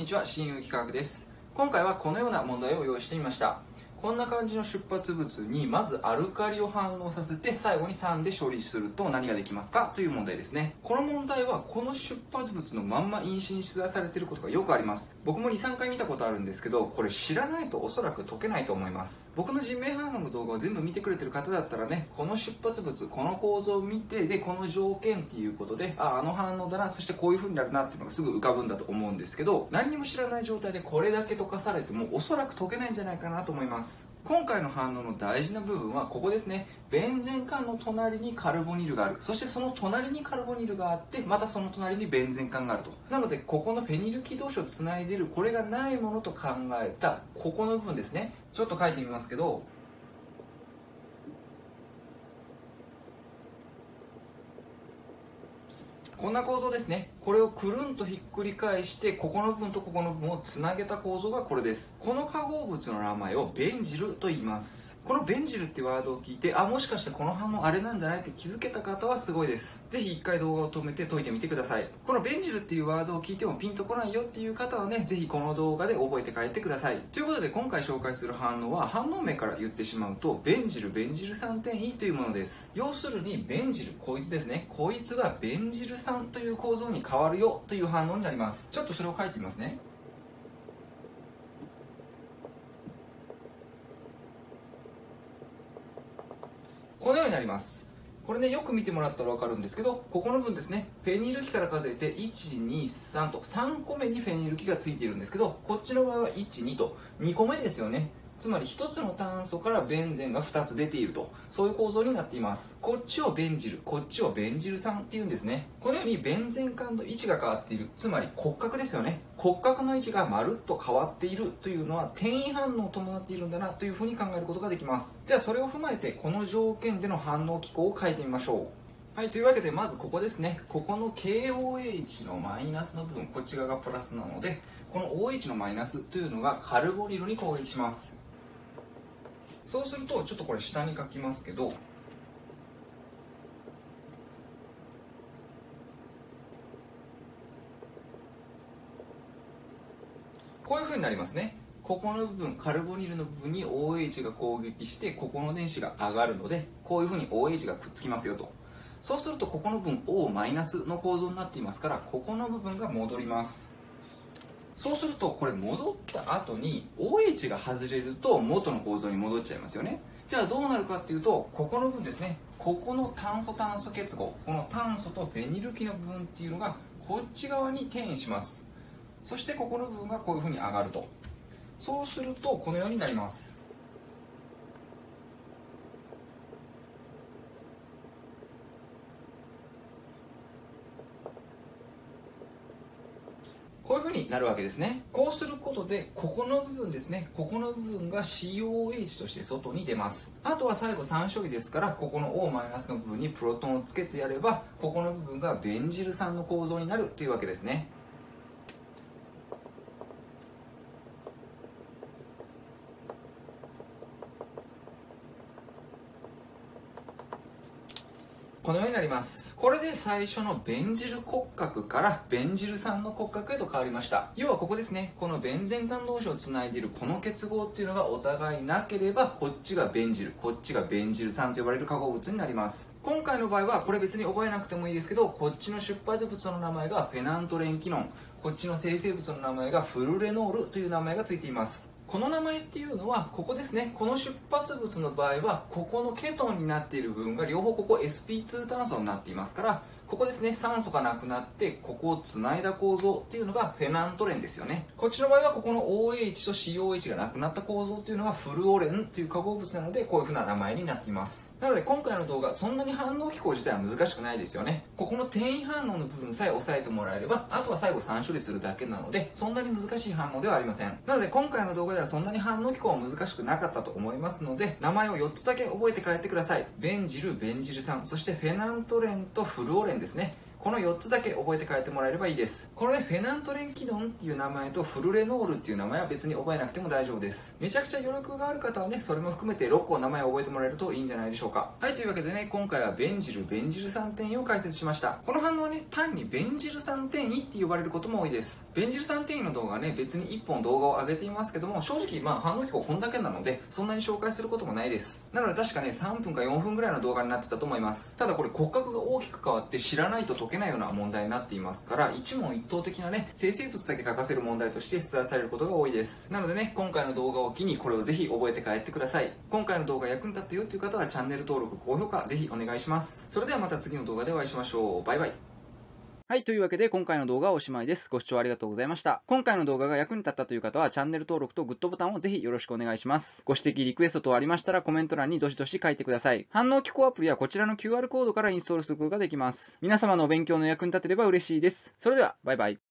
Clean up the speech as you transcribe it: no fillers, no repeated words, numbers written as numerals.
にちは、新有機化学です。今回はこのような問題を用意してみました。こんな感じの出発物にまずアルカリを反応させて最後に酸で処理すると何ができますかという問題ですね。この問題はこの出発物のまんま因子に出題されていることがよくあります。僕も 2,3 回見たことあるんですけど、これ知らないとおそらく解けないと思います。僕の人命反応の動画を全部見てくれてる方だったらね、この出発物、この構造を見て、でこの条件っていうことで、あの反応だな、そしてこういう風になるなっていうのがすぐ浮かぶんだと思うんですけど、何にも知らない状態でこれだけ解かされてもおそらく解けないんじゃないかなと思います。今回の反応の大事な部分はここですね。ベンゼン環の隣にカルボニルがある。そしてその隣にカルボニルがあって、またその隣にベンゼン環があると。なのでここのフェニル基同士をつないでいる、これがないものと考えたここの部分ですね。ちょっと書いてみますけど、こんな構造ですね。これをくるんとひっくり返して、ここの部分とここの部分をつなげた構造がこれです。この化合物の名前をベンジルと言います。このベンジルっていうワードを聞いて、もしかしてこの反応あれなんじゃないって気づけた方はすごいです。ぜひ一回動画を止めて解いてみてください。このベンジルっていうワードを聞いてもピンとこないよっていう方はね、ぜひこの動画で覚えて帰ってください。ということで今回紹介する反応は、反応名から言ってしまうと、ベンジル酸転移というものです。要するにベンジル、こいつですね。こいつがベンジル酸という構造に変わるよという反応になります。ちょっとそれを書いてみますね。このようになります。これね、よく見てもらったら分かるんですけど、ここの部分ですね、フェニル基から数えて1、2、3と3個目にフェニル基がついているんですけど、こっちの場合は1、2と2個目ですよね。つまり1つの炭素からベンゼンが2つ出ていると、そういう構造になっています。こっちをベンジル、こっちをベンジル酸っていうんですね。このようにベンゼン環の位置が変わっている、つまり骨格ですよね。骨格の位置がまるっと変わっているというのは転移反応を伴っているんだなというふうに考えることができます。じゃあそれを踏まえてこの条件での反応機構を書いてみましょう。はい、というわけでまずここですね。ここの KOH のマイナスの部分、こっち側がプラスなので、この OH のマイナスというのがカルボニルに攻撃します。そうするとちょっとこれ下に書きますけど、こういう風になりますね。ここの部分、カルボニルの部分に OH が攻撃して、ここの電子が上がるので、こういう風に OH がくっつきますよと。そうするとここの部分 O マイナスの構造になっていますから、ここの部分が戻ります。そうするとこれ戻った後に OH が外れると元の構造に戻っちゃいますよね。じゃあどうなるかっていうと、ここの部分ですね、ここの炭素炭素結合、この炭素とフェニル基の部分っていうのがこっち側に転移します。そしてここの部分がこういうふうに上がると。そうするとこのようになります。こういう風になるわけですね。こうすることで、ここの部分ですね、ここの部分が COH として外に出ます。あとは最後酸処理ですから、ここの O- の部分にプロトンをつけてやれば、ここの部分がベンジル酸の構造になるというわけですね。このようになります。これで最初のベンジル骨格からベンジル酸の骨格へと変わりました。要はここですね、このベンゼン環同士をつないでいるこの結合っていうのがお互いなければ、こっちがベンジル、こっちがベンジル酸と呼ばれる化合物になります。今回の場合はこれ別に覚えなくてもいいですけど、こっちの出発物の名前がフェナントレンキノン、こっちの生成物の名前がフルレノールという名前がついています。この名前っていうのはここですね。この出発物の場合はここのケトンになっている部分が両方ここ sp2 炭素になっていますから、ここですね、酸素がなくなってここをつないだ構造っていうのがフェナントレンですよね。こっちの場合はここの OH と COH がなくなった構造っていうのがフルオレンという化合物なので、こういう風な名前になっています。なので今回の動画、そんなに反応機構自体は難しくないですよね。ここの転移反応の部分さえ押さえてもらえれば、あとは最後酸処理するだけなので、そんなに難しい反応ではありません。なので今回の動画ではそんなに反応機構は難しくなかったと思いますので、名前を4つだけ覚えて帰ってください。ベンジル、ベンジル酸、そしてフェナントレンとフルオレンですね。 この4つだけ覚えて帰ってもらえればいいです。このね、フェナントレンキドンっていう名前とフルレノールっていう名前は別に覚えなくても大丈夫です。めちゃくちゃ余力がある方はね、それも含めて6個名前を覚えてもらえるといいんじゃないでしょうか。はい、というわけでね、今回はベンジル酸転移を解説しました。この反応はね、単にベンジル酸転移って呼ばれることも多いです。ベンジル酸転移の動画はね、別に1本動画を上げていますけども、正直反応機構こんだけなので、そんなに紹介することもないです。なので確かね、3分か4分ぐらいの動画になってたと思います。ただこれ骨格が大きく変わって知らないと解けないような問題になっていますから、一問一答的なね、生成物だけ書かせる問題として出題されることが多いです。なのでね、今回の動画を機にこれをぜひ覚えて帰ってください。今回の動画役に立ったよっていう方はチャンネル登録、高評価ぜひお願いします。それではまた次の動画でお会いしましょう。バイバイ。 はい。というわけで、今回の動画はおしまいです。ご視聴ありがとうございました。今回の動画が役に立ったという方は、チャンネル登録とグッドボタンをぜひよろしくお願いします。ご指摘、リクエスト等ありましたら、コメント欄にどしどし書いてください。反応機構アプリはこちらの QR コードからインストールすることができます。皆様のお勉強の役に立てれば嬉しいです。それでは、バイバイ。